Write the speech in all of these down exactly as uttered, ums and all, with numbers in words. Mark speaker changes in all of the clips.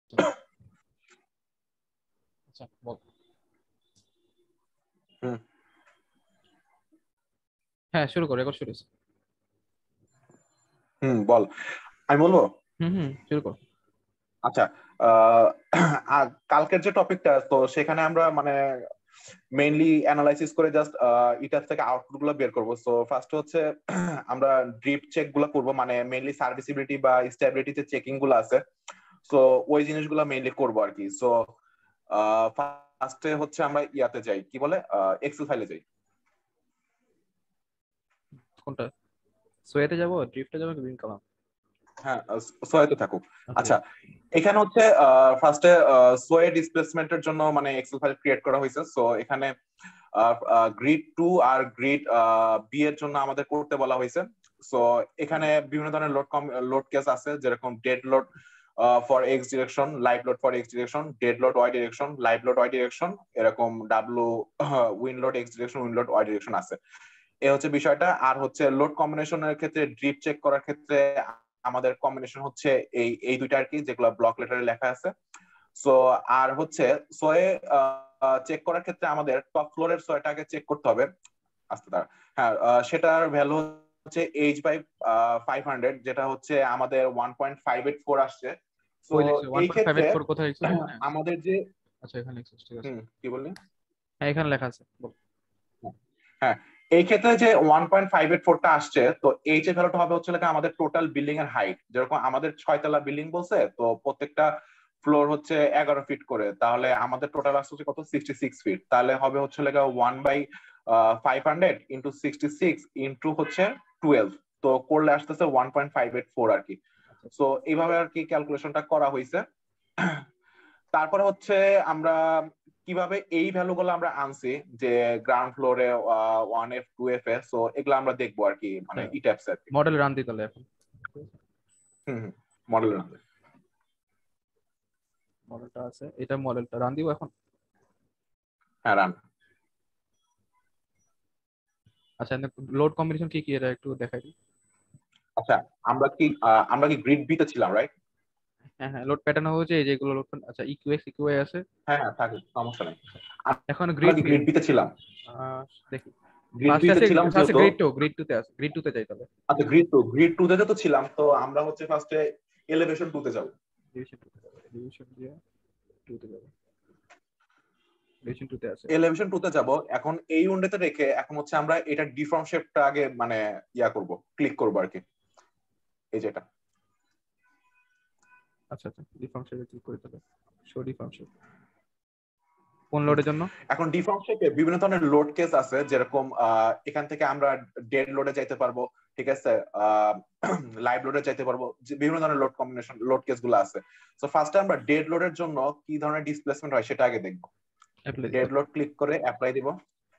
Speaker 1: আচ্ছা বল।
Speaker 2: হুম
Speaker 1: হ্যাঁ শুরু কর, রেকর্ড শুরু।
Speaker 2: হুম বল, আমি বলবো।
Speaker 1: হুম হুম শুরু কর।
Speaker 2: আচ্ছা, আহ, আর কালকের যে টপিকটা, তো সেখানে আমরা মানে মেইনলি অ্যানালাইসিস করে জাস্ট ইটার থেকে আউটপুট গুলো বের করবো। সো ফার্স্ট হচ্ছে আমরা ড্রিপ চেক গুলো করবো, মানে মেইনলি সার্ভিসিবিলিটি বা স্টেবিলিটি যে চেকিং গুলো আছে, সো ওই জিনিসগুলো মেইনলি করবো আর কি। সো ফার্স্টে হচ্ছে আমরা ইয়াতে যাই, কি বলে, এক্সেল ফাইলে যাই।
Speaker 1: কোনটা, সোয়েতে যাবো, ড্রিফটে যাবো, গ্রিন কালাম?
Speaker 2: হ্যাঁ, সোয়েতে থাকুক।
Speaker 1: আচ্ছা
Speaker 2: আচ্ছা,
Speaker 1: ঠিক
Speaker 2: এখানে হচ্ছে ফার্স্টে সোয়ে ডিসপ্লেসমেন্টের জন্য মানে এক্সেল ফাইল ক্রিয়েট করা হয়েছে। সো এখানে গ্রিড টু আর গ্রিড বি এর জন্য আমাদের করতে বলা হয়েছে। সো এখানে বিভিন্ন ধরনের লোড লোড কেস আছে, যেরকম dead load for X direction, live load for X direction, dead load Y direction, live load Y direction, এরকম W wind load X direction, wind load Y direction আছে। এ হচ্ছে বিষয়টা। আর হচ্ছে লোড কম্বিনেশনের ক্ষেত্রে, ড্রিপ চেক করার ক্ষেত্রে আমাদের কম্বিনেশন হচ্ছে এই এই দুইটা আর কি, যেগুলো ব্লক লেটারে লেখা আছে। সো আর হচ্ছে সোয়ে চেক করার ক্ষেত্রে আমাদের টপ ফ্লোরের সোয়েটাকে চেক করতে হবে। আস্তে তার হ্যাঁ, সেটার ভ্যালু হচ্ছে এইচ বাই ফাইভ হান্ড্রেড, যেটা হচ্ছে আমাদের one point five eight four আসছে। তো
Speaker 1: কই লিখছো
Speaker 2: এই ক্ষেত্রে
Speaker 1: one point five eight four? কোথায় লিখছো এখানে?
Speaker 2: আমাদের যে,
Speaker 1: আচ্ছা এখানে লিখছো, ঠিক আছে।
Speaker 2: হুম কি বললি?
Speaker 1: হ্যাঁ এখানে লেখা আছে, বল।
Speaker 2: হ্যাঁ, এই ক্ষেত্রে যে ওয়ান পয়েন্ট ফাইভ এইট ফোরটা আসছে, তো এইচ এর ভ্যালুটা হবে হচ্ছে লেখা আমাদের টোটাল বিল্ডিং এর হাইট। যেরকম আমাদের ছয়তলা বিল্ডিং বলছে, তো প্রত্যেকটা ফ্লোর হচ্ছে এগারো ফিট করে, তাহলে আমাদের টোটাল আসছে কত, সিক্সটি সিক্স ফিট। তাহলে হবে হচ্ছে লেখা one by five hundred into sixty six into হচ্ছে টুয়েলভ, তো করলে আসতেছে one point five eight four আর কি। সো এইভাবে আর কি ক্যালকুলেশনটা করা হয়েছে। তারপরে হচ্ছে আমরা কিভাবে এই ভ্যালু গুলো আমরা আনছি, যে গ্রাউন্ড ফ্লোরে ওয়ান এফ টু এফ এ, সো এগুলো আমরা দেখবো আর কি, মানে ইট্যাপস আর কি।
Speaker 1: মডেল রান দিই তাহলে এখন।
Speaker 2: Hmm hmm model run.
Speaker 1: মডেলটা আছে, এটা মডেলটা রান দিব এখন।
Speaker 2: হ্যাঁ রান।
Speaker 1: আচ্ছা লোড কম্বিনেশন কি কি এটা একটু দেখাই দিই।
Speaker 2: আচ্ছা, আমরা কি আহ, আমরা কি গ্রিড বি তে ছিলাম, রাইট?
Speaker 1: হ্যাঁ হ্যাঁ লোড প্যাটার্ন হচ্ছে এই যেগুলো লোড। আচ্ছা ইকিউএক্স ইকিউআই আছে।
Speaker 2: হ্যাঁ হ্যাঁ থাকে, সমস্যা নেই।
Speaker 1: এখন
Speaker 2: আমরা
Speaker 1: গ্রিড
Speaker 2: কি
Speaker 1: বি।
Speaker 2: গ্রিড বি তে ছিলাম?
Speaker 1: দেখি
Speaker 2: গ্রিড বি
Speaker 1: ফার্স্ট
Speaker 2: তে
Speaker 1: আছে,
Speaker 2: ছিলাম
Speaker 1: ফার্স্টে
Speaker 2: যেহেতু।
Speaker 1: গ্রিড টু, গ্রিড টু তে আছে, গ্রিড টু তে যাই তাহলে।
Speaker 2: আচ্ছা, গ্রিড টু গ্রিড টু তে তো ছিলাম, তো আমরা হচ্ছে ফার্স্টে এলিভেশন টু তে যাবো।
Speaker 1: ডিভিশন টু তে যাবে, ডিভিশন দিয়ে টু তে যাবে, ডিভিশন টু তে আছে।
Speaker 2: এলিভেশন টু তে যাবো। এখন এই উইন্ডোতে রেখে এখন হচ্ছে আমরা এটা ডিফর্ম শেপটা আগে মানে ইয়া করব, ক্লিক করবো আর কি, এই যেটা।
Speaker 1: আচ্ছা আচ্ছা ডিফর্ম শেপে ক্লিক করে তাহলে শো ডিফর্ম শেপ কোন লোডের জন্য?
Speaker 2: এখন ডিফর্ম শেপে বিভিন্ন ধরনের লোড কেস আছে, যেরকম আহ, এখান থেকে আমরা ডেড লোডে যাইতে পারবো, ঠিক আছে, লাইভ লোডে যাইতে পারবো, যে বিভিন্ন ধরনের লোড কম্বিনেশন লোড কেস গুলো আছে। তো ফার্স্টে আমরা ডেড লোডের জন্য কি ধরনের ডিসপ্লেসমেন্ট হয় সেটা আগে দেখবো। ডেড লোড ক্লিক করে অ্যাপ্লাই দিব,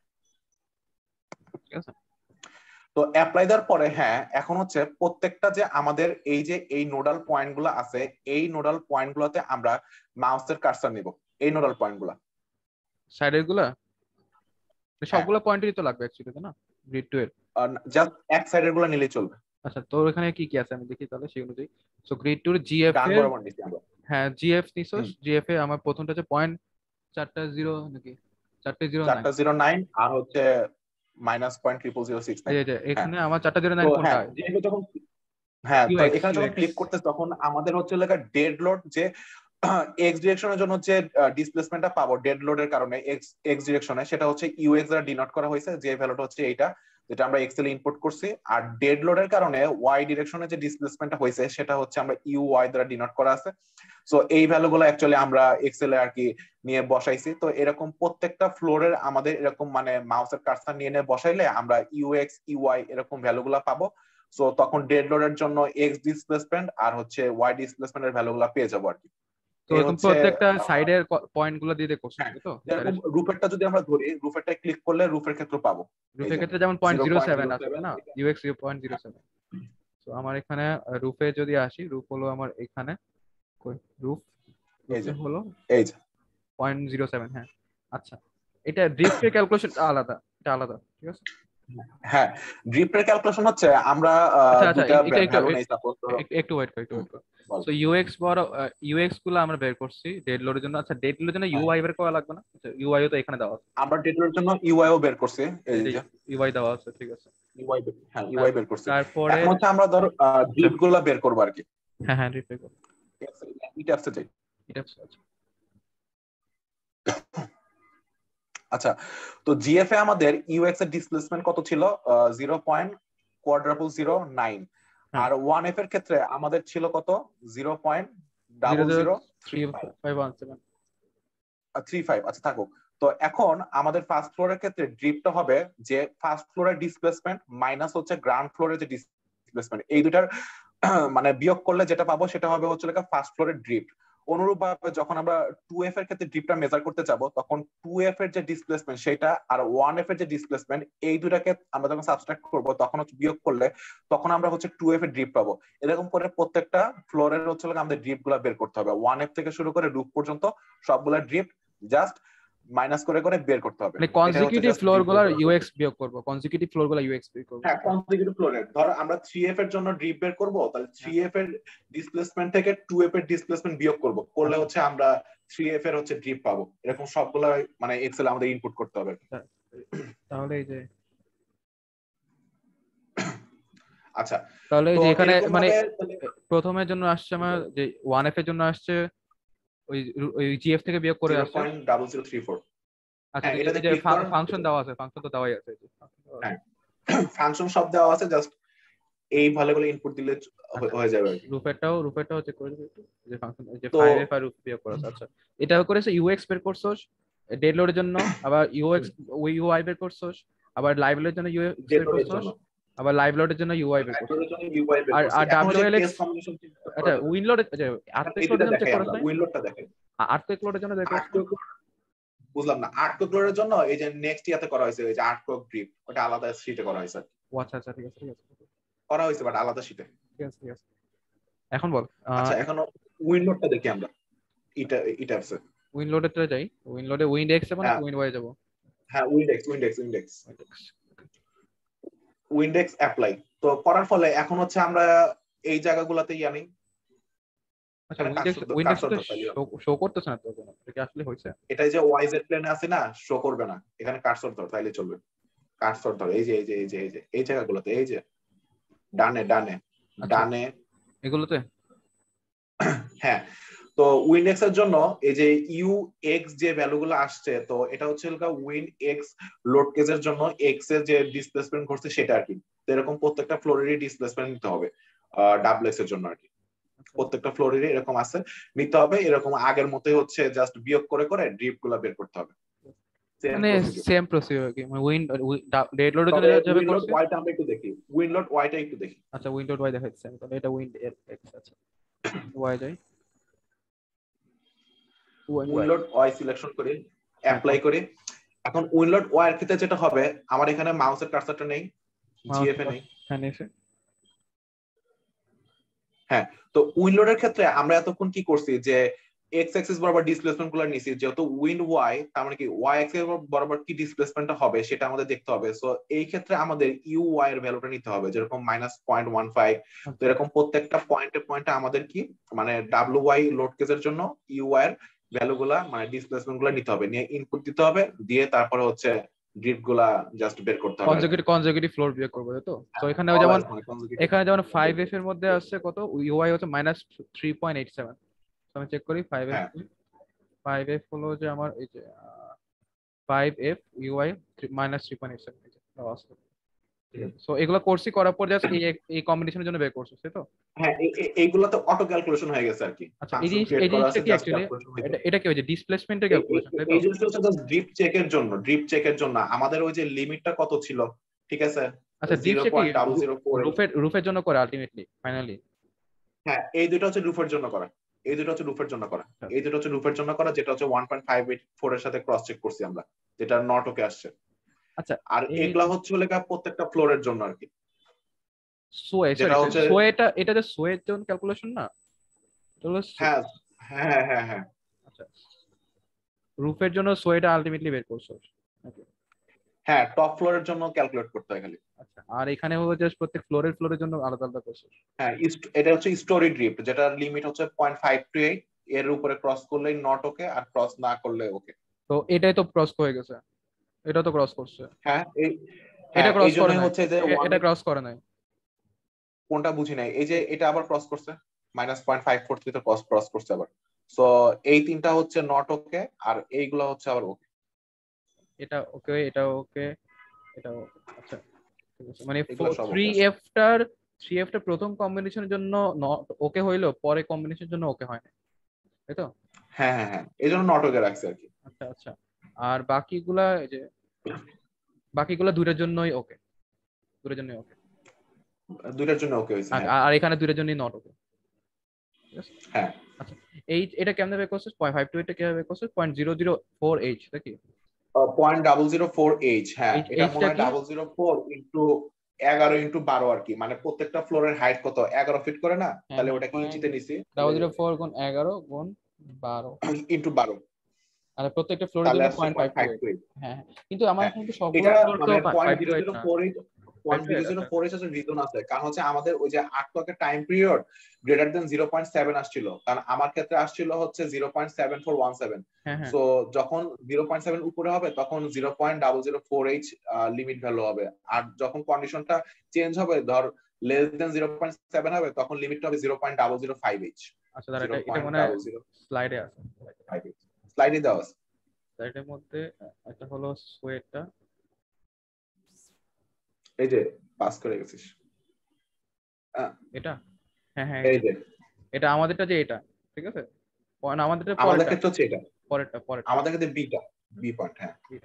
Speaker 1: ঠিক আছে।
Speaker 2: তো অ্যাপ্লাই দেওয়ার পরে হ্যাঁ, এখন হচ্ছে প্রত্যেকটা যে আমাদের এই যে এই নোডাল পয়েন্ট গুলো আছে, এই নোডাল পয়েন্ট গুলোতে আমরা মাউসের কার্সার নিব, এই নোডাল পয়েন্ট গুলা।
Speaker 1: সাইডের গুলা
Speaker 2: হ্যাঁ,
Speaker 1: সবগুলো পয়েন্টেরই তো লাগবে অ্যাকচুয়ালি, তাই না? গ্রিড টু এর।
Speaker 2: জাস্ট এক সাইডের গুলো নিলেই চলবে।
Speaker 1: আচ্ছা তোর এখানে কি কি আছে আমি দেখি তাহলে সেই অনুযায়ী। সো গ্রিড টুর জিএফ
Speaker 2: ডান
Speaker 1: এর,
Speaker 2: বরাবর নিচ্ছি আমরা।
Speaker 1: হ্যাঁ জিএফ নিছোস,
Speaker 2: হুম,
Speaker 1: জিএফ এ আমার প্রথমটা হচ্ছে পয়েন্ট চারটা জিরো নাকি, চারটে জিরো নাইন।
Speaker 2: চারটা জিরো নাইন আর হচ্ছে minus point triple zero six nine.
Speaker 1: এই যে
Speaker 2: হ্যাঁ,
Speaker 1: এখানে আমার চারটা জিরো
Speaker 2: তো
Speaker 1: নাইন
Speaker 2: হ্যাঁ
Speaker 1: কোনটা?
Speaker 2: যেহেতু যখন, হ্যাঁ তো
Speaker 1: ইউএক্স
Speaker 2: এখানে যখন
Speaker 1: ইউএক্স
Speaker 2: ক্লিক করতে তখন আমাদের হচ্ছে লেখা ডেড লোড, যে এক্স ডিরেকশনের জন্য যে ডিসপ্লেসমেন্টটা পাবো ডেড লোডের কারণে এক্স এক্স ডিরেকশনে, সেটা হচ্ছে ইউএক্স দ্বারা ডিনোট করা হয়েছে, যে ভ্যালুটা হচ্ছে এইটা, যেটা আমরা এক্সেল ইনপুট করছি। আর ডেড লোডের কারণে ওয়াই ডিরেকশনে যে ডিসপ্লেসমেন্টটা হয়েছে সেটা হচ্ছে আমরা ইউ ওয়াই দ্বারা ডিনোট করা আছে। সো এই ভ্যালুগুলো অ্যাকচুয়ালি আমরা এক্সেলে আর কি নিয়ে বসাইছি। তো এরকম প্রত্যেকটা ফ্লোরের আমাদের এরকম মানে মাউসের কার্সার নিয়ে নিয়ে বসাইলে আমরা ইউএক্স ইউআই এরকম ভ্যালুগুলো পাবো। সো তখন ডেড লোডের জন্য এক্স ডিসপ্লেসমেন্ট আর হচ্ছে ওয়াই ডিসপ্লেসমেন্টের ভ্যালুগুলো পেয়ে যাবো আর কি।
Speaker 1: তো
Speaker 2: এই
Speaker 1: তুমি
Speaker 2: হচ্ছে
Speaker 1: প্রত্যেকটা সাইডের পয়েন্ট গুলো দিয়ে দেখো,
Speaker 2: হ্যাঁ,
Speaker 1: তাই তো?
Speaker 2: যেরকম রুফেরটা যদি আমরা ধরি, রুফেরটা ক্লিক করলে রুফের ক্ষেত্রে পাবো এই
Speaker 1: রুফের
Speaker 2: যে
Speaker 1: ক্ষেত্রে যেমন point
Speaker 2: zero
Speaker 1: zero
Speaker 2: point
Speaker 1: seven
Speaker 2: zero
Speaker 1: আছে তাই
Speaker 2: সেভেন
Speaker 1: না, UX zero point zero seven. তো আমার এখানে রুফে যদি আসি, রুফ হলো আমার এখানে, রুফ
Speaker 2: এই যে
Speaker 1: রুফে হলো
Speaker 2: এই যে
Speaker 1: পয়েন্ট জিরো সেভেন। হ্যাঁ আচ্ছা, এটা ড্রিফটের ক্যালকুলেশন আলাদা, এটা আলাদা, ঠিক আছে।
Speaker 2: হ্যাঁ, ড্রিফটের ক্যালকুলেশন হচ্ছে আমরা আহ,
Speaker 1: আচ্ছা আচ্ছা
Speaker 2: দুইটা
Speaker 1: একটু একটু
Speaker 2: ভ্যালু নেই সাপোজ, ধরো।
Speaker 1: একটু একটু ওয়েট কর, একটু
Speaker 2: হুম,
Speaker 1: ওয়েট কর।
Speaker 2: বল। হবে।
Speaker 1: সো ইউএক্স বড় ইউএক্স গুলো আমরা বের করছি ডেড লোডের জন্য। আচ্ছা ডেড লোডের জন্য ইউআই বের করা লাগবে না? আচ্ছা ইউআই তো এখানে দেওয়া আছে,
Speaker 2: আমরা ডেটার জন্য ইউআইও বের করছি, এই
Speaker 1: এই যে
Speaker 2: যে
Speaker 1: ইউআই দেওয়া আছে, ঠিক আছে।
Speaker 2: ইউআই, হ্যাঁ ইউআই বের করছি।
Speaker 1: তারপরে
Speaker 2: এখন হচ্ছে আমরা ধর
Speaker 1: আচ্ছা
Speaker 2: গ্রিড গুলা বের করবো আর কি।
Speaker 1: হ্যাঁ হ্যাঁ রিপ্লাই করো
Speaker 2: ইট্যাবসে যাই।
Speaker 1: এটা। আচ্ছা
Speaker 2: আচ্ছা, তো জিএফ এ আমাদের ইউএক্স এর ডিসপ্লেসমেন্ট কত ছিল? Zero point quadruple zero nine.
Speaker 1: হ্যাঁ
Speaker 2: আর ওয়ান এফ এর ক্ষেত্রে আমাদের ছিল কত? Zero point
Speaker 1: zero
Speaker 2: double
Speaker 1: zero
Speaker 2: zero
Speaker 1: three
Speaker 2: three five.
Speaker 1: Five one seven
Speaker 2: three five, আচ্ছা থাকুক। তো এখন আমাদের ফার্স্ট ফ্লোরের ক্ষেত্রে ড্রিপটা হবে যে ফার্স্ট ফ্লোরের ডিসপ্লেসমেন্ট মাইনাস হচ্ছে গ্রাউন্ড ফ্লোরের যে ডিসপ্লেসমেন্ট, এই দুটার মানে বিয়োগ করলে যেটা পাবো সেটা হবে হচ্ছে ফার্স্ট ফ্লোরের ড্রিফট। অনুরূপভাবে যখন আমরা টু এফ এর ক্ষেত্রে ড্রিপটা মেজার করতে যাব, তখন টু এফ এর যে ডিসপ্লেসমেন্ট সেটা আর ওয়ান এফ এর যে ডিসপ্লেসমেন্ট, এই দুটাকে আমরা যখন সাবট্রাক্ট করব তখন হচ্ছে বিয়োগ করলে তখন আমরা হচ্ছে টু এফ এর ড্রিপ পাবো। এরকম করে প্রত্যেকটা ফ্লোরের হচ্ছে আমাদের ড্রিপ গুলা বের করতে হবে। ওয়ান এফ থেকে শুরু করে রুফ পর্যন্ত সবগুলা ড্রিপ জাস্ট মাইনাস করে করে বের করতে হবে।
Speaker 1: মানে কনজিকিউটিভ ফ্লোর গুলার ইউএক্স বিয়োগ করব, কনজিকিউটিভ ফ্লোর গুলা ইউএক্স বিয়োগ করব।
Speaker 2: হ্যাঁ কনজিকিউটিভ ফ্লোরের ধর আমরা থ্রি এফ এর জন্য ড্রিপ বের করব, তাহলে থ্রি এফ এর ডিসপ্লেসমেন্ট থেকে টু এফ এর ডিসপ্লেসমেন্ট বিয়োগ করব, করলে হচ্ছে আমরা থ্রি এফ এর হচ্ছে ড্রিপ পাবো। এরকম সবগুলা মানে এক্সেল আমাদের ইনপুট করতে হবে।
Speaker 1: তাহলে এই যে
Speaker 2: আচ্ছা
Speaker 1: তাহলে এই
Speaker 2: তো
Speaker 1: যে এখানে
Speaker 2: এরকম
Speaker 1: মানে
Speaker 2: ভাবে
Speaker 1: প্রথমের জন্য আসছে আমার যে ওয়ান এফ এর জন্য আসছে ওই ওই জিএফ থেকে বিয়োগ করে
Speaker 2: জিরো
Speaker 1: আসছে।
Speaker 2: Point double zero three four.
Speaker 1: আচ্ছা
Speaker 2: হ্যাঁ
Speaker 1: এই
Speaker 2: এটাতে
Speaker 1: যে
Speaker 2: ক্লিক কর,
Speaker 1: ফাংশন দেওয়া আছে, ফাংশন তো দেওয়াই আছে।
Speaker 2: হ্যাঁ ফাংশন সব দেওয়া আছে, জাস্ট এই ভ্যালুগুলো ইনপুট দিলে হয়ে যাবে।
Speaker 1: রুফেরটাও রুফেরটাও চেক করে দিবি একটু, যে ফাংশন যে
Speaker 2: তো
Speaker 1: ফাইভ এফ আর রুফ বিয়োগ করা আছে। আচ্ছা এটা করেছে ইউএক্স বের করছস ডেড লোডের জন্য, আবার ইউএক্স ওই ইউআই বের করছস, আবার লাইভ লোডের জন্য ইউএক্স বের করছস, আবার লাইভ লোডের জন্য ইউআই বের করছস। আর আর ডাব্লিউএলএক্স আচ্ছা উইন লোড আচ্ছা আর্টটেক লোডের জন্য চেক করছ না?
Speaker 2: উইন লোডটা দেখেন,
Speaker 1: আর্টটেক লোডের জন্য দেখো।
Speaker 2: বুঝলাম না, আর্টকক লোডের জন্য এই যে নেক্সট ইয়াতে করা হয়েছে, এই যে আর্টকক গ্রিপ, ওটা আলাদা শীটে করা হয়েছে।
Speaker 1: ও আচ্ছা আচ্ছা ঠিক আছে ঠিক আছে
Speaker 2: করা হয়েছে বাট আলাদা শীটে।
Speaker 1: ঠিক আছে ঠিক আছে এখন বল।
Speaker 2: আচ্ছা এখন উইন লোডটা দেখি আমরা। এটা এটা আছে
Speaker 1: উইন লোডেরটা যাই, উইন লোডে উইন্ড এক্স এবং উইন্ড ওয়াই যাব।
Speaker 2: হ্যাঁ উইন্ডেক্স উইন্ডেক্স উইন্ডেক্স উইন্ডেক্স অ্যাপ্লাই তো করার ফলে এখন হচ্ছে আমরা এই জায়গাগুলোতেই আনি।
Speaker 1: আচ্ছা উইন্ডেক্স উইন্ডেক্স তো শো করতেছ না তো কোনো, এটা কি আসলে হইছে?
Speaker 2: এটা যে ওয়াই জেড প্লেনে আছে না, শো করবে না। এখানে কার্সর ধর তাইলে চলবে, কার্সর ধর এই যে এই যে এই যে এই যে এই জায়গাগুলোতে, এই যে ডানে ডানে ডানে
Speaker 1: এগুলোতে।
Speaker 2: হ্যাঁ তো উইন্ডেক্স এর জন্য এই যে ইউ এক্স যে ভ্যালুগুলো আসছে, তো এটা হচ্ছে উইন এক্স লোড কেসের জন্য এক্স এর যে ডিসপ্লেসমেন্ট করছে সেটা আর কি। তো এরকম প্রত্যেকটা ফ্লোরেরই ডিসপ্লেসমেন্ট নিতে হবে ডাবল এক্স এর জন্য আর কি। প্রত্যেকটা ফ্লোরেরই এরকম আছে নিতে হবে। এরকম আগের মতোই হচ্ছে জাস্ট বিয়োগ করে করে ড্রিপ গুলা বের করতে হবে।
Speaker 1: মানে সেম প্রসিডিউর কি মানে উইন ডেড লোডের জন্য যাবে
Speaker 2: উইন্ড লোড ওয়াইটা আমরা একটু দেখি, উইন্ড লোড ওয়াইটা একটু দেখি।
Speaker 1: আচ্ছা উইন্ড লোড ওয়াই দেখাচ্ছি আমি, তাহলে এটা উইন্ড এক্স। আচ্ছা ওয়াই যাই,
Speaker 2: উইনলোড ওয়াই সিলেকশন করি, অ্যাপ্লাই করি। এখন উইনলোড ওয়াই এর ক্ষেত্রে যেটা হবে, আমার এখানে মাউসের কার্সারটা নেই, জিএফ এ নেই।
Speaker 1: হ্যাঁ নেই।
Speaker 2: হ্যাঁ তো উইনলোডের ক্ষেত্রে আমরা এতক্ষণ কি করছি যে এক্স অ্যাক্সিস বরাবর ডিসপ্লেসমেন্ট গুলো নিছি, যেহেতু উইন্ড ওয়াই তার মানে কি ওয়াই অ্যাক্সিস বরাবর কি ডিসপ্লেসমেন্টটা হবে সেটা আমাদের দেখতে হবে। সো এই ক্ষেত্রে আমাদের ইউ ওয়াই এর ভ্যালুটা নিতে হবে, যেরকম মাইনাস পয়েন্ট ওয়ান ফাইভ। তো এরকম প্রত্যেকটা পয়েন্টে পয়েন্টে আমাদের কি মানে ডাব্লিউ ওয়াই লোড কেসের জন্য ইউ ওয়াই এর ভ্যালুগুলা মানে ডিসপ্লেসমেন্ট গুলো নিতে হবে, নিয়ে ইনপুট দিতে হবে, দিয়ে তারপরে হচ্ছে ড্রিপ গুলা জাস্ট বের করতে হবে।
Speaker 1: কনজিকিউটিভ কনজিকিউটিভ ফ্লোর বিয়োগ করব তো। তো এখানে যেমন এখানে যেমন ফাইভ এফ এর মধ্যে আসছে কত, ইউআই হচ্ছে minus three point eight seven. তো আমি চেক করি ফাইভ এফ। ফাইভ এফ হলো যে আমার এই যে five F UI minus three point eight seven. So এগুলো করছি, করার পর জাস্ট এই এই কম্বিনেশনের জন্য বের করছিস তাই তো?
Speaker 2: হ্যাঁ এইগুলো তো অটো ক্যালকুলেশন হয়ে গেছে আর কি।
Speaker 1: আচ্ছা এই জিনিস এই জিনিসটা কি অ্যাকচুয়ালি এটা এটা কি হচ্ছে ডিসপ্লেসমেন্টের ক্যালকুলেশন তাই তো?
Speaker 2: এই জিনিসটা হচ্ছে জাস্ট ড্রিপ চেকের জন্য, ড্রিপ চেকের জন্য আমাদের ওই যে লিমিটটা কত ছিল, ঠিক আছে?
Speaker 1: আচ্ছা ড্রিপ চেক কি রুফের রুফের জন্য করে আলটিমেটলি ফাইনালি?
Speaker 2: হ্যাঁ এই দুটো হচ্ছে রুফের জন্য করা, এই দুটো হচ্ছে রুফের জন্য করা, এই দুটো হচ্ছে রুফের জন্য করা, যেটা হচ্ছে one point five eight four এর সাথে ক্রস চেক করছি আমরা, যেটা নট ওকে আসছে।
Speaker 1: আচ্ছা
Speaker 2: আর এগুলা হচ্ছে লেখা প্রত্যেকটা ফ্লোরের জন্য আর কি।
Speaker 1: সোয়ে সোয়েটা এটা যে সোয়ের জন্য ক্যালকুলেশন না?
Speaker 2: হ্যাঁ হ্যাঁ হ্যাঁ হ্যাঁ
Speaker 1: আচ্ছা রুফের জন্য সোয়েটা আলটিমেটলি বের করছো। ওকে
Speaker 2: হ্যাঁ, টপ ফ্লোরের জন্য ক্যালকুলেট করতে হয় খালি।
Speaker 1: আচ্ছা, আর এখানে হলো জাস্ট প্রত্যেক ফ্লোরের ফ্লোরের জন্য আলাদা আলাদা প্রসেস।
Speaker 2: হ্যাঁ, এটা হচ্ছে স্টোরি ড্রিফট, যেটার লিমিট হচ্ছে পয়েন্ট ফাইভ টু এইট, এর উপরে ক্রস করলেই নট ওকে, আর ক্রস না করলে ওকে।
Speaker 1: তো এটাই তো ক্রস হয়ে গেছে, এটা তো ক্রস করছে।
Speaker 2: হ্যাঁ এই
Speaker 1: এটা
Speaker 2: হ্যাঁ
Speaker 1: ক্রস
Speaker 2: এই
Speaker 1: করে
Speaker 2: জন্যই
Speaker 1: নাই,
Speaker 2: হচ্ছে যে
Speaker 1: এ-
Speaker 2: ওয়ান,
Speaker 1: এটা ক্রস করে নাই।
Speaker 2: কোনটা বুঝি নাই, এই যে এটা আবার ক্রস করছে, minus point five four three তে ক্রস ক্রস করছে আবার। সো এই তিনটা হচ্ছে নট ওকে, আর এইগুলা হচ্ছে আবার ওকে।
Speaker 1: এটা ওকে, এটা ওকে, এটা ওকে। আচ্ছা ঠিক আছে, মানে
Speaker 2: এগুলা সব
Speaker 1: থ্রি
Speaker 2: ওকে আছে।
Speaker 1: এফ টার থ্রি এফ টা প্রথম কম্বিনেশনের জন্য ওকে হইলো, পরে কম্বিনেশনের জন্য ওকে হয় না, তাই তো?
Speaker 2: হ্যাঁ হ্যাঁ হ্যাঁ, এই জন্য নট ওকে রাখছে আর কি।
Speaker 1: আচ্ছা আচ্ছা। আর বাকিগুলা এই যে বাকিগুলা দুইটার জন্যই ওকে, দুইটার জন্যই ওকে।
Speaker 2: দুইটার জন্য ওকে হয়েছে,
Speaker 1: আর
Speaker 2: হ্যাঁ।
Speaker 1: আর এখানে দুইটার জন্যই নট ওকে, ঠিক আছে।
Speaker 2: হ্যাঁ,
Speaker 1: আচ্ছা, এই এটা কেমনে বের করছিস? পয়েন্ট ফাইভ টু এইটটা কিভাবে বের করছিস? Point zero zero four H নাকি?
Speaker 2: Point double zero four H, হ্যাঁ
Speaker 1: এইচ
Speaker 2: এটা মনে
Speaker 1: এইচটা
Speaker 2: হয়
Speaker 1: কি?
Speaker 2: ডাবল জিরো ফোর ইন্টু এগারো ইন্টু বারো আর কি, মানে প্রত্যেকটা ফ্লোরের হাইট কত, এগারো ফিট করে না,
Speaker 1: হ্যাঁ
Speaker 2: তাহলে
Speaker 1: হ্যাঁ,
Speaker 2: ওটাকে
Speaker 1: পয়েন্ট
Speaker 2: ইঞ্চিতে নিছি,
Speaker 1: ডাবল জিরো ফোর গুণ এগারো গুণ বারো,
Speaker 2: ইন্টু বারো,
Speaker 1: আর প্রত্যেকটা ফ্লোরের
Speaker 2: তাহলে
Speaker 1: জন্য
Speaker 2: আসছে
Speaker 1: point five
Speaker 2: point
Speaker 1: two
Speaker 2: five
Speaker 1: eight.
Speaker 2: Two eight.
Speaker 1: হ্যাঁ হ্যাঁ, কিন্তু আমার
Speaker 2: হ্যাঁ,
Speaker 1: কিন্তু সবগুলো
Speaker 2: এটা
Speaker 1: ফ্লোর তো
Speaker 2: মানে point
Speaker 1: five two
Speaker 2: zero
Speaker 1: eight
Speaker 2: zero
Speaker 1: না।
Speaker 2: Four eight
Speaker 1: five
Speaker 2: point
Speaker 1: two
Speaker 2: zero
Speaker 1: eight
Speaker 2: zero
Speaker 1: আচ্ছা।
Speaker 2: ফোর এইচ হচ্ছে রিজন আছে, কারণ হচ্ছে আমাদের ওই যে আট টকের time period greater than zero point seven আসছিল, কারণ আমার ক্ষেত্রে আসছিল হচ্ছে zero point seven four one seven.
Speaker 1: হ্যাঁ হ্যাঁ।
Speaker 2: সো যখন জিরো পয়েন্ট সেভেন উপরে হবে তখন zero point double zero four H limit value হবে, আর যখন কন্ডিশনটা চেঞ্জ হবে, ধর less than zero point seven হবে, তখন লিমিটটা হবে zero point double zero five H.
Speaker 1: আচ্ছা দাঁড়া,
Speaker 2: জিরো
Speaker 1: এটা এটা
Speaker 2: পয়েন্ট
Speaker 1: মানে
Speaker 2: ডাবল জিরো
Speaker 1: স্লাইডে আছে।
Speaker 2: ফাইভ এইচ স্লাইডে দেওয়া আছে।
Speaker 1: স্লাইডের মধ্যে একটা হলো সোয়েটটা।
Speaker 2: এই যে পাস করে গেছিস। আহ,
Speaker 1: এটা হ্যাঁ হ্যাঁ, এই
Speaker 2: এই
Speaker 1: যে
Speaker 2: যে
Speaker 1: এটা আমাদেরটা, যে এটা ঠিক আছে, পয়েন্ট আমাদেরটা
Speaker 2: আমাদের
Speaker 1: পরেরটা,
Speaker 2: ক্ষেত্রে হচ্ছে এটা,
Speaker 1: পরেরটা পরেরটা
Speaker 2: আমাদের ক্ষেত্রে বিটা, বি পয়েন্ট, হ্যাঁ।
Speaker 1: এটা।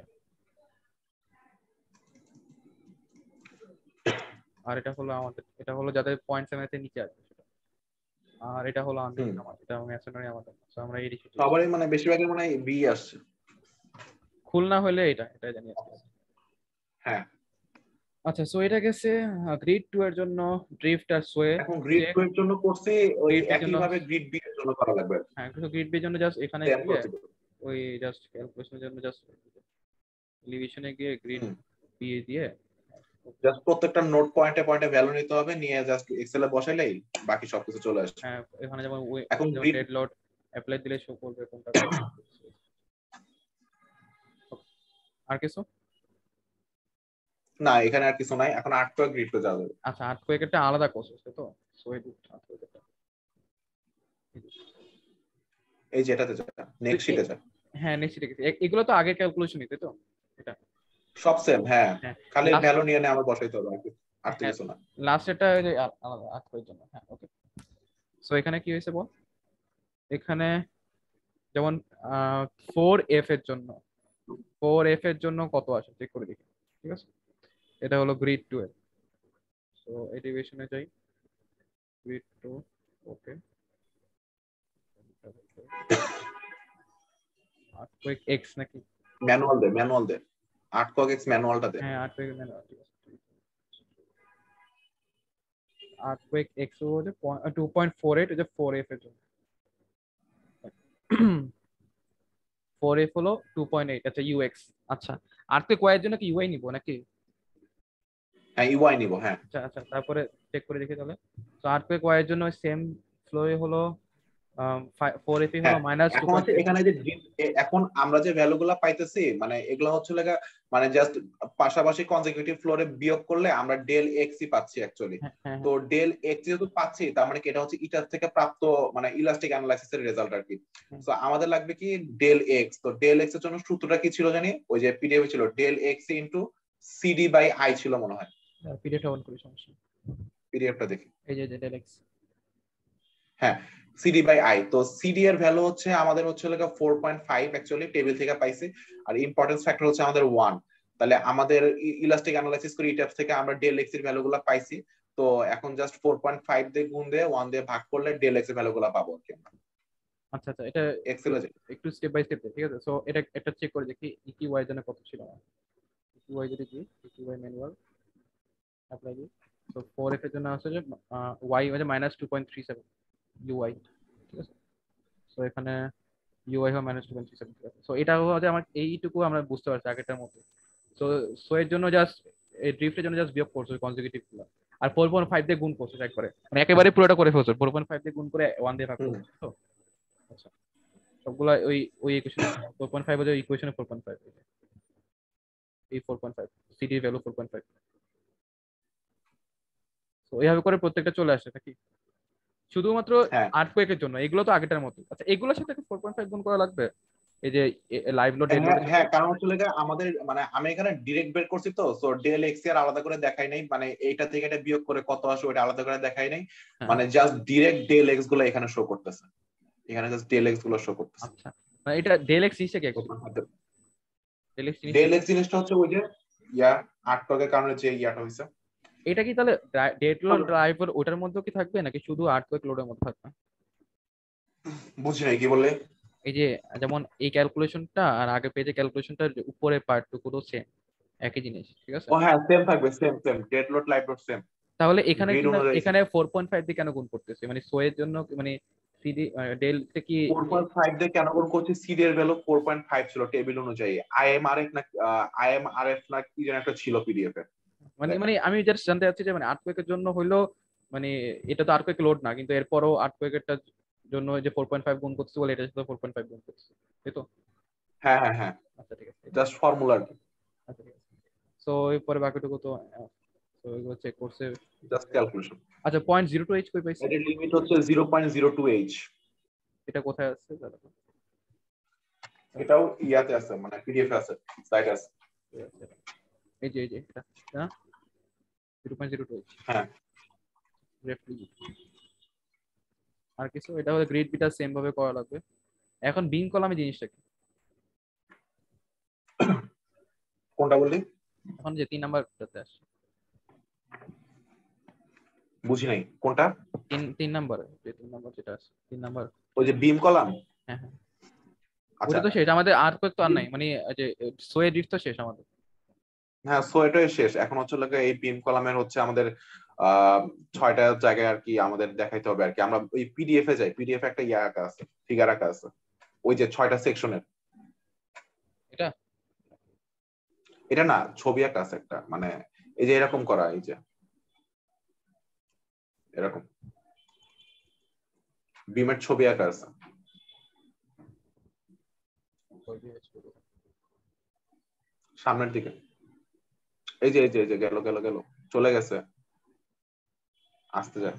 Speaker 1: আর এটা হলো আমাদের, এটা হলো যাদের পয়েন্ট সেভেন এর নিচে আছে সেটা। আর এটা হলো আন্ডার
Speaker 2: হুম,
Speaker 1: আমাদের, এটা মেসনরি আমাদের, তো আমরা এই দিকে।
Speaker 2: সবারই মানে বেশিরভাগের মানে বি আসছে।
Speaker 1: খুলনা হলে এটা, এটা জানি আর কি।
Speaker 2: হ্যাঁ,
Speaker 1: আচ্ছা, সো এটা গেছে গ্রিড টু এর জন্য ড্রিফট আর সোয়ে
Speaker 2: এখন গ্রিড
Speaker 1: চেক।
Speaker 2: টু এর জন্য করছি, ওই
Speaker 1: গ্রিড এর
Speaker 2: একই
Speaker 1: জন্য,
Speaker 2: ভাবে গ্রিড বি এর জন্য করা লাগবে,
Speaker 1: হ্যাঁ কিছু গ্রিড এর জন্য জাস্ট এখানে
Speaker 2: সেম
Speaker 1: গিয়ে
Speaker 2: প্রসিডিউর।
Speaker 1: ওই জাস্ট ক্যালকুলেশনের জন্য জাস্ট এলিভেশনে গিয়ে গ্রিড
Speaker 2: হুম,
Speaker 1: দিয়ে দিয়ে।
Speaker 2: জাস্ট প্রত্যেকটা নোট পয়েন্টে পয়েন্টে ভ্যালু নিতে হবে, নিয়ে জাস্ট এক্সেলে বসাইলেই বাকি সবকিছু চলে আসবে।
Speaker 1: হ্যাঁ, এখানে যেমন
Speaker 2: এখন
Speaker 1: যেমন
Speaker 2: গ্রিড
Speaker 1: ডেড লোড অ্যাপ্লাই দিলে শো করবে কোনটা। আর কিছু?
Speaker 2: না, এখানে আর কিছু নাই, এখন আট করে গ্রিড যাওয়া যাবে।
Speaker 1: আচ্ছা, আর্থকোয়েক একটা আলাদা কোর্স আছে তো, সো এই আর্থকোয়েকটা
Speaker 2: এই যেটাতে যা, নেক্সট শিটে যা।
Speaker 1: হ্যাঁ নেক্সট দেখেছি, এগুলো তো আগের ক্যালকুলেশনই তাই তো? এটা
Speaker 2: সব সেম, হ্যাঁ,
Speaker 1: হ্যাঁ
Speaker 2: খালি
Speaker 1: লাস্ট,
Speaker 2: ভ্যালু নিয়ে নিয়ে আমার বসাইতে হবে আর কি, আর তো
Speaker 1: হ্যাঁ
Speaker 2: কিছু না।
Speaker 1: লাস্ট এটা ওই যে আ- আলাদা আর্থকোয়েকের জন্য। হ্যাঁ ওকে। সো এখানে কি হয়েছে বল, এখানে যেমন ফোর এফ এর জন্য, ফোর এফ এর জন্য কত আসে চেক করে দেখি, ঠিক আছে? এটা হলো গ্রিড টু এর। সো এডিভেশনে যাই, grid two, okay. Earthquake X নাকি?
Speaker 2: ম্যানুয়াল দে, ম্যানুয়াল দে, আট কক এক্স ম্যানুয়ালটা দে।
Speaker 1: হ্যাঁ আর্থকোয়েক, ঠিক আছে। আর্থকোয়েক এক্স হচ্ছে টু পয়েন্ট ফোর এইট, হচ্ছে ফোর এফ এর জন্য। ফোর এফ হলো টু পয়েন্ট এইট, আচ্ছা ইউএক্স। আচ্ছা, আর্থকোয়েক ওয়াই এর জন্য কি ইউআই নিব নাকি?
Speaker 2: হ্যাঁ, ইউআই নিব, হ্যাঁ।
Speaker 1: আচ্ছা আচ্ছা, তারপরে চেক করে দেখি তাহলে। তো আর্থকোয়েক ওয়াই এর জন্য সেম ফ্লোয়ে হলো ফোর এফ হলো
Speaker 2: হ্যাঁ,
Speaker 1: মাইনাস টু
Speaker 2: এখন
Speaker 1: পয়েন্ট
Speaker 2: হচ্ছে
Speaker 1: থ্রি
Speaker 2: এখানে যে grid- এ- এখন আমরা যে ভ্যালু গুলা পাইতেছি, মানে এগুলা হচ্ছে লাগা, মানে জাস্ট পাশাপাশি কনজিকিউটিভ ফ্লোরে বিয়োগ করলে আমরা ডেল এক্স ই পাচ্ছি অ্যাকচুয়ালি।
Speaker 1: হ্যাঁ হ্যাঁ
Speaker 2: তো ডেল এক্স যেহেতু পাচ্ছি, তার মানে কি এটা হচ্ছে ইটার থেকে প্রাপ্ত মানে ইলাস্টিক অ্যানালাইসিস এর রেজাল্ট আর কি।
Speaker 1: হ্যাঁ।
Speaker 2: তো আমাদের লাগবে কি ডেল এক্স, তো ডেল এক্স এর জন্য সূত্রটা কি ছিল জানি, ওই যে পিডিএফ ছিল del X into CD by I ছিল মনে হয়।
Speaker 1: পিডিএফটা অন করি, সমস্যা নেই।
Speaker 2: পিডিএফটা দেখি।
Speaker 1: এই যে ডেল এক্স।
Speaker 2: হ্যাঁ, সিডি বাই আই, তো সিডি এর ভ্যালু হচ্ছে আমাদের হচ্ছে লাগা four point five actually table থেকে পাইছি, আর ইম্পর্টেন্স ফ্যাক্টর হচ্ছে আমাদের ওয়ান। তাহলে আমাদের ইলাস্টিক অ্যানালাইসিস করে ইট্যাপস থেকে আমরা ডেল এক্স এর ভ্যালুগুলো পাইছি। তো এখন জাস্ট ফোর পয়েন্ট ফাইভ দিয়ে গুণ দিয়ে ওয়ান দিয়ে ভাগ করলে ডেল এক্স এর ভ্যালুগুলো পাবো আর কি আমরা।
Speaker 1: আচ্ছা আচ্ছা, এটা একটু
Speaker 2: এক্সেলে যাই।
Speaker 1: একটু স্টেপ বাই স্টেপ, ঠিক আছে? সো এটা একটা চেক করে দেখি ইকি ওয়াই জন্য কত ছিল আমার। ইকি ওয়াই যদি কি, ইকি ওয়াই ম্যানুয়াল অ্যাপ্লাই দিই। সো ফোর এফ এর জন্য আছে যে ওয়াই হচ্ছে minus two point three seven UI, ঠিক আছে? সো এখানে ইউআই হয় minus two point three seven, ঠিক আছে? সো এটা হচ্ছে আমার এইটুকু আমরা বুঝতে পারছি আগেরটার মতো। সো সো এর জন্য জাস্ট এই ড্রিফটের জন্য জাস্ট বিয়োগ করছো কনজিকিউটিভ গুলো, আর ফোর পয়েন্ট ফাইভ দিয়ে গুণ করছো একবারে, মানে একেবারে পুরোটা করে ফেলছো, ফোর পয়েন্ট ফাইভ দিয়ে গুণ করে ওয়ান দিয়ে ভাগ করছো। তো আচ্ছা, সবগুলা ওই ওই ইকুয়েশনে ফোর পয়েন্ট ফাইভ ওই ইকুয়েশনে ফোর পয়েন্ট ফাইভ এই four point five CD value four point five. তো এইভাবে করে প্রত্যেকটা চলে আসে নাকি শুধুমাত্র
Speaker 2: হ্যাঁ
Speaker 1: আর্টকোয়েকের জন্য? এগুলো তো আগেটার মতো। আচ্ছা, এগুলোর সাথে ফোর পয়েন্ট ফাইভ গুণ করা লাগবে এই যে লাইভ লোড ডেড
Speaker 2: হ্যাঁ
Speaker 1: লোডের সাথে?
Speaker 2: হ্যাঁ, কারণ হচ্ছে লেগে আমাদের মানে আমি এখানে ডিরেক্ট বের করছি তো, সো ডেল এক্স আর আলাদা করে দেখাই নাই, মানে এইটা থেকে এটা বিয়োগ করে কত আসে ওটা আলাদা করে দেখাই নাই,
Speaker 1: হ্যাঁ
Speaker 2: মানে জাস্ট ডিরেক্ট ডেল এক্স গুলো এখানে শো করতেছে, এখানে জাস্ট ডেল এক্স গুলো শো করতেছে।
Speaker 1: আচ্ছা, মানে এটা ডেল এক্স জিনিসটা কি অ্যাকচুয়ালি? ডেল এক্স জিনিসটা
Speaker 2: ডেল এক্স জিনিসটা হচ্ছে ওই যে ইয়া আট টকের কারণে যে ইয়াটা হয়েছে।
Speaker 1: এটা কি তাহলে ডেড লোড ড্রাইভার ওটার মধ্যেও কি থাকবে নাকি শুধু আর্টকোয়েক লোডের মধ্যে থাকবে?
Speaker 2: বুঝি নাই কি বললে।
Speaker 1: এই যে যেমন এই ক্যালকুলেশনটা আর আগে পেজে ক্যালকুলেশনটার উপরে পার্টটুকু সেম, একই জিনিস, ঠিক আছে?
Speaker 2: ও হ্যাঁ, সেম থাকবে, same same dead load live load same.
Speaker 1: তাহলে এখানে
Speaker 2: গ্রিড
Speaker 1: কি না,
Speaker 2: অনুযায়ী
Speaker 1: এখানে ফোর পয়েন্ট ফাইভ দিয়ে কেন গুণ করতেছে? মানে সো এর জন্য মানে সিডি ডেলটা কি
Speaker 2: ফোর পয়েন্ট ফাইভ দিয়ে কেন গুণ করছি, সিডি এর ভ্যালু ফোর পয়েন্ট ফাইভ ছিল টেবিল অনুযায়ী, আইএমআরএফ না আইএমআরএফ না কি যেন একটা ছিল পিডিএফ এ।
Speaker 1: মানে মানে আমি জাস্ট জানতে চাচ্ছি যে মানে আর্টকোয়েকের জন্য হইলো মানে এটা তো আর্টকোয়েক লোড না, কিন্তু এরপরও আর্টকোয়েকেরটার জন্য যে ফোর পয়েন্ট ফাইভ গুণ করতে বলে এটার সাথে ফোর পয়েন্ট ফাইভ গুণ করছে, তাই তো?
Speaker 2: হ্যাঁ হ্যাঁ হ্যাঁ,
Speaker 1: আচ্ছা ঠিক আছে।
Speaker 2: জাস্ট ফর্মুলা,
Speaker 1: আচ্ছা ঠিক আছে। সো এরপরে বাকিটুকু তো তো এগুলো চেক করছে।
Speaker 2: Just calculation.
Speaker 1: আচ্ছা, পয়েন্ট জিরো টু এইচ কই পাইছে?
Speaker 2: এর লিমিট হচ্ছে zero point zero two H.
Speaker 1: এটা কোথায় আছে?
Speaker 2: এটাও ইয়াতে আছে, মানে পিডিএফ আছে, সাইট আছে।
Speaker 1: এই যে এই যে এটা না zero point zero two H.
Speaker 2: হ্যাঁ,
Speaker 1: আর কিছু? এটা হলো গ্রিড বিটা সেম ভাবে করা লাগবে। এখন বিম কলামে জিনিসটা কি?
Speaker 2: কোনটা বললি?
Speaker 1: এখন যে তিন নাম্বারটাতে আসে,
Speaker 2: বুঝি নাই কোনটা।
Speaker 1: তিন তিন নাম্বার, যে তিন নাম্বার যেটা আছে তিন নাম্বার।
Speaker 2: ওই যে বিম কলাম।
Speaker 1: হ্যাঁ হ্যাঁ,
Speaker 2: আচ্ছা,
Speaker 1: ওটা তো শেষ আমাদের, আর তো আর নাই, মানে যে সোয়ে ড্রিফট তো শেষ আমাদের।
Speaker 2: হ্যাঁ সো এটাই শেষ। এখন হচ্ছে লোকে এই বিম কলামের হচ্ছে আমাদের আহ ছয়টা জায়গায় আর কি আমাদের দেখাইতে হবে আর কি। আমরা ওই পিডিএফ এ যাই, পিডিএফ একটা ইয়া আঁকা আছে, ফিগার আঁকা আছে, ওই যে ছয়টা সেকশনের।
Speaker 1: এটা
Speaker 2: এটা না, ছবি আঁকা আছে একটা, মানে এই যে এরকম করা, এই যে এরকম বিমের ছবি আঁকা আছে সামনের দিকে। এই যে এই যে এই যে গেল গেল গেল, চলে গেছে, আসতে যায়।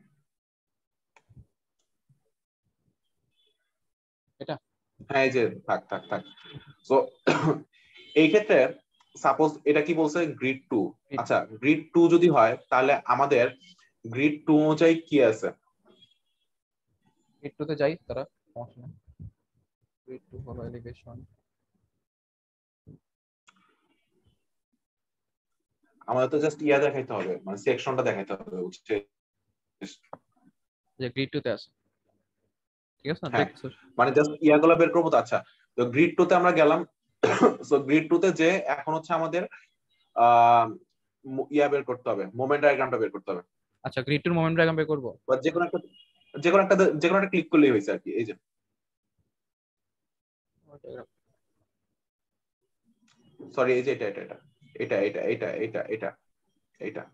Speaker 1: এটা
Speaker 2: হ্যাঁ এই যে, থাক থাক থাক। তো এই ক্ষেত্রে সাপোজ এটা কি বলছে, গ্রিড টু। আচ্ছা, গ্রিড টু যদি হয় তাহলে আমাদের গ্রিড টু অনুযায়ী কি আছে?
Speaker 1: গ্রিড টু তে যাই, তারা সমস্যা নেই। গ্রিড টু হলো এলিভেশন।
Speaker 2: আমাদের তো জাস্ট ইয়া দেখাইতে হবে, মানে সেকশনটা দেখাইতে হবে, বুঝছে?
Speaker 1: যে গ্রিড টু তে আছে, ঠিক আছে না?
Speaker 2: হ্যাঁ,
Speaker 1: দেখছো?
Speaker 2: মানে জাস্ট ইয়াগুলো বের করবো তো। আচ্ছা, তো গ্রিড টু তে আমরা গেলাম। সো গ্রিড টু তে যে এখন হচ্ছে আমাদের আহ ইয়া বের করতে হবে, মোমেন্ট ডায়াগ্রামটা বের করতে হবে।
Speaker 1: আচ্ছা, গ্রিড টুর মোমেন্ট ডায়াগ্রাম বের করব।
Speaker 2: বা যে কোনো একটা, যে কোনো একটা যে কোনো একটা ক্লিক করলেই হয়েছে আর কি। এই যে সরি, এই যে এটা এটা এটা এটা এটা এটা এটা এটা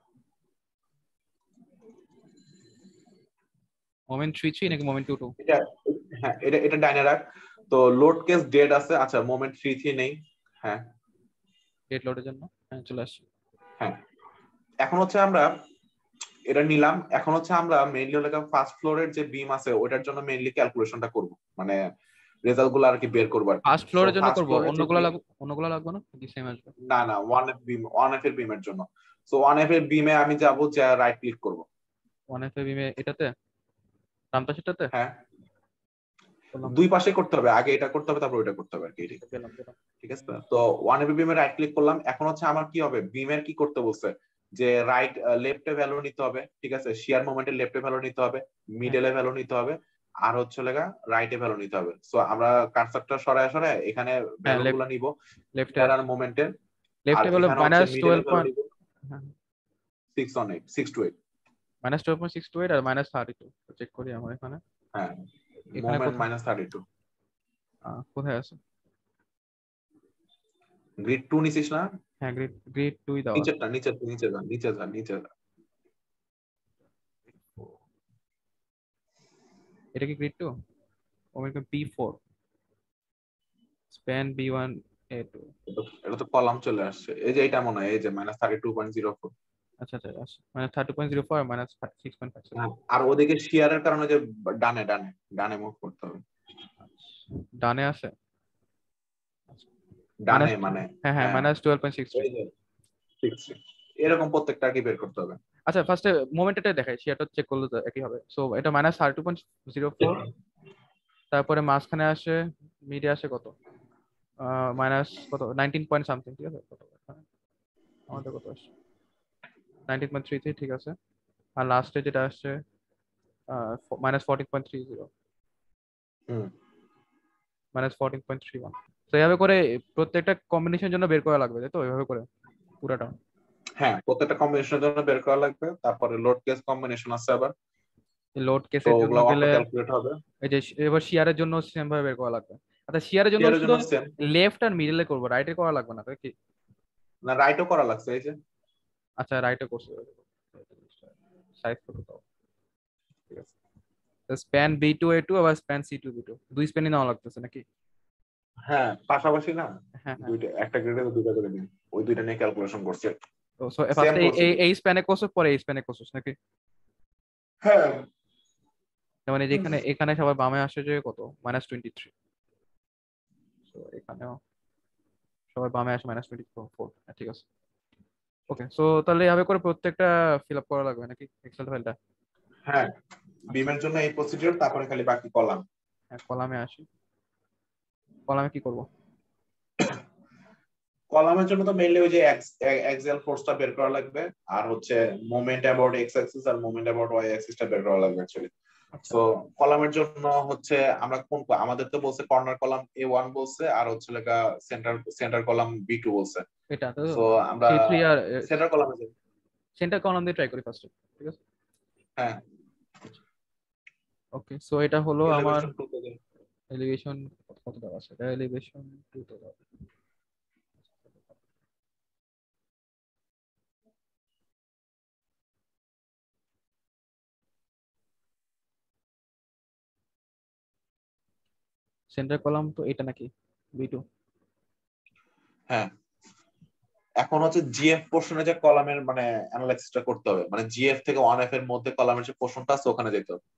Speaker 1: মোমেন্ট থ্রি থ্রি নাকি মোমেন্ট টু টু?
Speaker 2: এটা হ্যাঁ, এটা এটা ডাইনে রাখ। তো লোড কেস ডেড আছে, আচ্ছা মোমেন্ট থ্রি থ্রি নেই। হ্যাঁ
Speaker 1: ডেড লোডের জন্য হ্যাঁ চলে আসছে।
Speaker 2: হ্যাঁ, এখন হচ্ছে আমরা এটা নিলাম। এখন হচ্ছে আমরা মেইনলি হলো ফার্স্ট ফ্লোরের যে বিম আছে ওটার জন্য মেইনলি ক্যালকুলেশনটা করব, মানে রেজাল্ট গুলো আর কি বের করবো আর কি।
Speaker 1: ফার্স্ট
Speaker 2: সো
Speaker 1: ফ্লোরের জন্য
Speaker 2: ফার্স্ট
Speaker 1: করব,
Speaker 2: ফ্লোরের যে
Speaker 1: অন্যগুলো
Speaker 2: beam-
Speaker 1: লাগবে? অন্যগুলো লাগবে না কি সেম আসবে?
Speaker 2: না না, one F beam, one F এর বিমের জন্য। সো ওয়ান এফ এর বিমে আমি যাব, যে রাইট ক্লিক করব।
Speaker 1: ওয়ান এফ বিমে এটাতে ডান পাশেরটাতে
Speaker 2: হ্যাঁ,
Speaker 1: করলাম।
Speaker 2: দুই পাশে করতে হবে, আগে এটা করতে হবে তারপর ওটা করতে হবে আর কি।
Speaker 1: গেলাম গেলাম।
Speaker 2: ঠিক আছে, তো ওয়ান এফ বিমে রাইট ক্লিক করলাম। এখন হচ্ছে আমার কি হবে, বিমের কি করতে বলছে, যে রাইট লেফটে ভ্যালু নিতে হবে, ঠিক আছে, শিয়ার মোমেন্টের লেফটে ভ্যালু নিতে হবে, মিডলে ভ্যালু নিতে হবে, আর হচ্ছে লেগা রাইটে ভ্যালু নিতে হবে। সো আমরা কার্সারটা সরায় সরায় এখানে
Speaker 1: হ্যাঁ,
Speaker 2: ভ্যালু গুলো নিব,
Speaker 1: লেফটে
Speaker 2: শিয়ার আর মোমেন্টের। আর
Speaker 1: লেফটে হলো
Speaker 2: এখানে হচ্ছে
Speaker 1: মাইনাস
Speaker 2: মিডলে
Speaker 1: টুয়েলভ
Speaker 2: ভ্যালু
Speaker 1: পয়েন্ট,
Speaker 2: নিব six on eight, six two eight.
Speaker 1: Minus twelve point six two eight আর মাইনাস থার্টি টু। চেক করি আমার এখানে।
Speaker 2: হ্যাঁ,
Speaker 1: এখানে
Speaker 2: মোমেন্ট
Speaker 1: কোথায়
Speaker 2: মাইনাস থার্টি টু।
Speaker 1: আহ, কোথায় আছে?
Speaker 2: গ্রিড টু নিছিস না?
Speaker 1: হ্যাঁ গ্রিড গ্রিড টুই দাও
Speaker 2: নিচেরটা নিচের নিচে যা নিচে যা নিচে যা
Speaker 1: এটা কি গ্রিড টু ওমেন P four span B one A two
Speaker 2: এটা তো কলাম চলে আসছে এই যে এটা মনে হয় এই যে minus thirty two point zero four
Speaker 1: আচ্ছা আচ্ছা মানে thirty point zero four minus six point five seven
Speaker 2: আর ওদিকে শেয়ারের কারণে যে ডানে ডানে ডানে মুভ করতে হবে
Speaker 1: ডানে আছে
Speaker 2: ডানে
Speaker 1: মাইনাস
Speaker 2: মানে
Speaker 1: হ্যাঁ হ্যাঁ minus twelve point six three
Speaker 2: এই যে সিক্স এরকম প্রত্যেকটা কি বের করতে হবে
Speaker 1: আচ্ছা ফার্স্টে মোমেন্টটা দেখাই শেয়ারটা চেক করলে তো একই হবে সো এটা minus thirty two point zero four তারপরে মাঝখানে আসে মিডে আসে কত মাইনাস কত নাইনটিন পয়েন্ট সামথিং ঠিক আছে কত আমাদের কত আসছে নাইনটিন পয়েন্ট থ্রি থ্রি ঠিক আছে আর লাস্টে যেটা আসছে minus fourteen point three zero minus fourteen point three one তো এইভাবে করে প্রত্যেকটা কম্বিনেশনের জন্য বের করা লাগবে তাই তো এইভাবে করে পুরাটা
Speaker 2: হ্যাঁ প্রত্যেকটা কম্বিনেশনের জন্য বের করা লাগবে তারপরে লোড কেস কম্বিনেশন আছে আবার
Speaker 1: লোড
Speaker 2: তো
Speaker 1: কেসের জন্য
Speaker 2: ওগুলো অটো
Speaker 1: গেলে
Speaker 2: ক্যালকুলেট হবে
Speaker 1: এই যে এবার শেয়ারের জন্য সেম ভাবে বের করা লাগবে আচ্ছা শেয়ারের জন্য
Speaker 2: শেয়ারের
Speaker 1: শুধু
Speaker 2: জন্য সেম
Speaker 1: লেফট আর মিডলে করবো রাইটে করা লাগবে না তাই কি
Speaker 2: না রাইটও করা লাগছে এই যে
Speaker 1: আচ্ছা রাইটে করছে সাইজ করে দাও ঠিক আছে span B two A two আবার span C two B two দুই স্প্যানই নেওয়া লাগতেছে নাকি
Speaker 2: হ্যাঁ পাশাপাশি না
Speaker 1: হ্যাঁ হ্যাঁ
Speaker 2: দুইটা একটা গ্রেডে দুইটা করে দিন ওই দুইটা নিয়ে ক্যালকুলেশন করছে
Speaker 1: তো সো
Speaker 2: সেম
Speaker 1: ফার্স্টে এই এই স্প্যানে কোর্স পরে এই স্প্যানে কোর্স নাকি
Speaker 2: হ্যাঁ
Speaker 1: মানে যেখানে এখানে সবার বামে আসে যে কত মাইনাস টোয়েন্টি থ্রি তো এখানেও সবার বামে আসে মাইনাস টোয়েন্টি ফোর ঠিক আছে ওকে সো তাহলে এভাবে করে প্রত্যেকটা ফিল আপ করা লাগবে নাকি এক্সেল ফাইলটা
Speaker 2: হ্যাঁ বিমের জন্য এই প্রসিডিউর তারপরে খালি বাকি কলাম
Speaker 1: হ্যাঁ কলামে আসি কলামে কি করব
Speaker 2: কলামের জন্য তো মেইনলি ওই যে এক্সেল ফোর্সটা বের করা লাগবে আর হচ্ছে মোমেন্ট অ্যাবাউট এক্স অ্যাক্সিস আর মোমেন্ট অ্যাবাউট ওয়াই অ্যাক্সিসটা বের করা লাগবে অ্যাকচুয়ালি সো কলামের জন্য হচ্ছে আমরা কোন আমাদের তো বলছে কর্নার কলাম এ ওয়ান বলছে আর হচ্ছে লেখা centre centre column B two বলছে
Speaker 1: এটা তো
Speaker 2: সো আমরা
Speaker 1: সি থ্রি আর
Speaker 2: সেন্টার কলামে যাই
Speaker 1: সেন্টার কলাম দিয়ে ট্রাই করি ফার্স্ট ঠিক আছে
Speaker 2: হ্যাঁ
Speaker 1: ওকে সো এটা হলো আমার
Speaker 2: এলিভেশন টু তে যাই
Speaker 1: এলিভেশন কত দেওয়া আছে এটা এলিভেশন টু তে দেওয়া সেন্টার কলাম তো এটা নাকি বি টু
Speaker 2: হ্যাঁ এখন হচ্ছে জিএফ পোর্শনে যে কলামের মানে অ্যানালাইসিসটা করতে হবে মানে জিএফ থেকে ওয়ান এফ এর মধ্যে কলামের যে পোর্শনটা আছে ওখানে যেতে হবে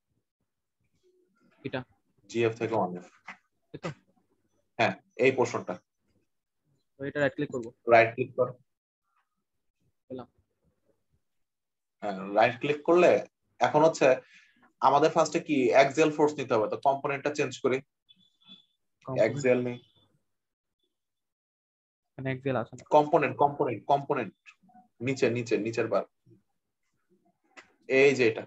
Speaker 1: এটা
Speaker 2: জিএফ থেকে ওয়ান এফ
Speaker 1: এই তো
Speaker 2: হ্যাঁ এই পোর্শনটা
Speaker 1: তো এটা রাইট ক্লিক করব
Speaker 2: রাইট ক্লিক কর
Speaker 1: পেলাম
Speaker 2: হ্যাঁ রাইট ক্লিক করলে এখন হচ্ছে আমাদের ফার্স্টে কি এক্সেল ফোর্স নিতে হবে তো কম্পোনেন্টটা চেঞ্জ করি এক্সেল নি
Speaker 1: মানে এক্সেল আছে না
Speaker 2: কম্পোনেন্ট কম্পোনেন্ট কম্পোনেন্ট নিচে নিচে নিচের বার এই যে এটা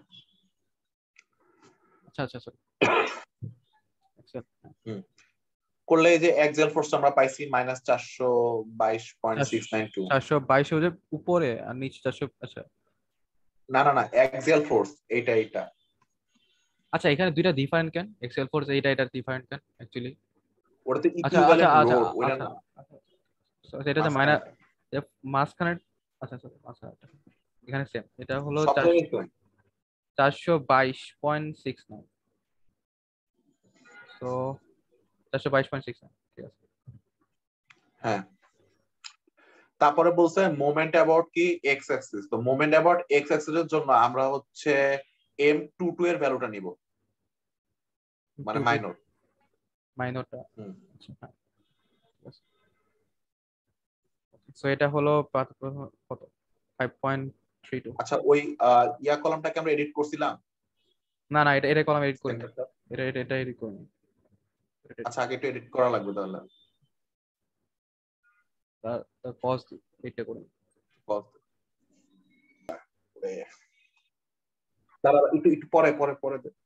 Speaker 1: আচ্ছা আচ্ছা সরি এক্সেল
Speaker 2: হুম করলে এই যে এক্সেল ফোর্স আমরা পাইছি মাইনাস চারশো বাইশ পয়েন্ট সিক্স নাইন টু
Speaker 1: চারশো বাইশ হচ্ছে উপরে আর নিচে চারশো আচ্ছা
Speaker 2: না না না এক্সেল ফোর্স এইটা এইটা
Speaker 1: আচ্ছা এখানে দুইটা ডিফারেন্ট কেন এক্সেল ফোর্স এইটা এটা ডিফারেন্ট কেন অ্যাকচুয়ালি
Speaker 2: ওটাতে
Speaker 1: আচ্ছা আচ্ছা
Speaker 2: ইকুইভ্যালেন্ট
Speaker 1: আচ্ছা
Speaker 2: লোড ওইটা না
Speaker 1: আচ্ছা এটাতে মাইনাস মাঝখানে আচ্ছা আচ্ছা মাঝখানে এখানে সেম এটা হলো চারশো বাইশ পয়েন্ট সিক্স নাইন তো চারশো বাইশ পয়েন্ট সিক্স নাইন ঠিক আছে
Speaker 2: হ্যাঁ তারপরে বলছে মোমেন্ট অ্যাবাউট কি এক্স অ্যাক্সিস তো মোমেন্ট অ্যাবাউট এক্স অ্যাক্সিস এর জন্য আমরা হচ্ছে এম টু টু এর ভ্যালুটা নিব মানে মাইনর
Speaker 1: মাইনরটা আচ্ছা সো এটা হলো কত ফাইভ পয়েন্ট থ্রি টু
Speaker 2: আচ্ছা ওই ইয়া কলামটাকে আমরা এডিট করছিলাম
Speaker 1: না না এটা এটা কলাম এডিট করিনি এটা এটা এটা এডিট করিনি
Speaker 2: আচ্ছা আগে একটু এডিট করা লাগবে তাহলে
Speaker 1: তার তার পজ এটা করি
Speaker 2: পজ দাঁড়া একটু একটু পরে পরে পরে